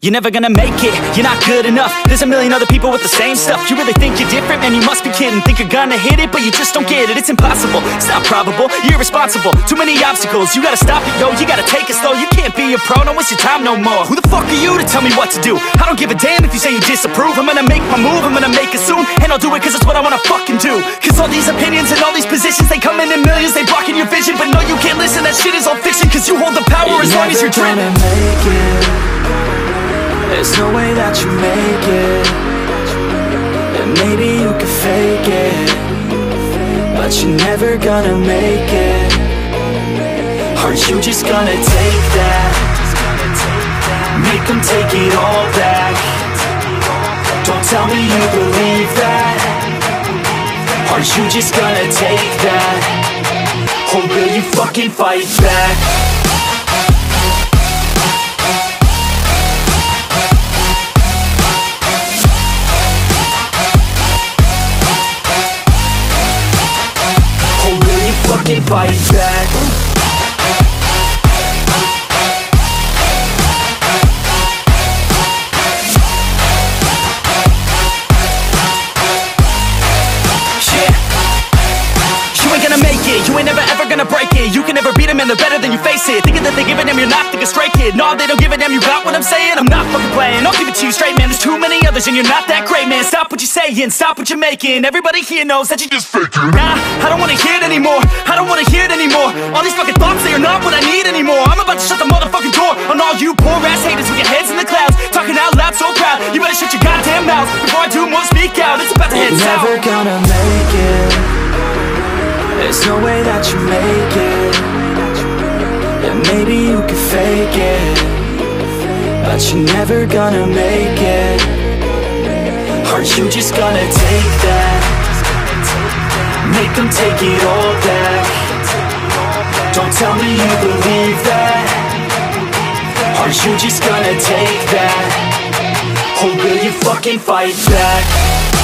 You're never gonna make it, you're not good enough. There's a million other people with the same stuff. You really think you're different? Man, you must be kidding. Think you're gonna hit it, but you just don't get it. It's impossible, it's not probable, you're irresponsible. Too many obstacles, you gotta stop it, yo. You gotta take it slow, you can't be a pro. Don't waste your time no more. Who the fuck are you to tell me what to do? I don't give a damn if you say you disapprove. I'm gonna make my move, I'm gonna make it soon. And I'll do it cause it's what I wanna fucking do. Cause all these opinions and all these positions, they come in millions, they blocking your vision. But no, you can't listen, that shit is all fiction. Cause you hold the power as long as you're driven. There's no way that you make it. And maybe you could fake it, but you're never gonna make it. Are you just gonna take that? Make them take it all back. Don't tell me you believe that. Are you just gonna take that? Or will you fucking fight back? Fight back. You ain't never ever gonna break it. You can never beat them and they're better than you face it. Thinking that they're giving them, you're not, think a straight kid. No, they don't give a damn, you got what I'm saying? I'm not fucking playing, I'll give it to you straight, man. There's too many others and you're not that great, man. Stop what you're saying, stop what you're making. Everybody here knows that you just faking. Nah, I don't wanna hear it anymore, I don't wanna hear it anymore. All these fucking thoughts, they are not what I need anymore. I'm about to shut the motherfucking door on all you poor ass haters with your heads in the clouds, talking out loud so proud. You better shut your goddamn mouth before I do more, speak out. It's about to head south. Never gonna make it. There's no way that you make it. And maybe you could fake it, but you're never gonna make it. Are you just gonna take that? Make them take it all back. Don't tell me you believe that. Are you just gonna take that? Or will you fucking fight back?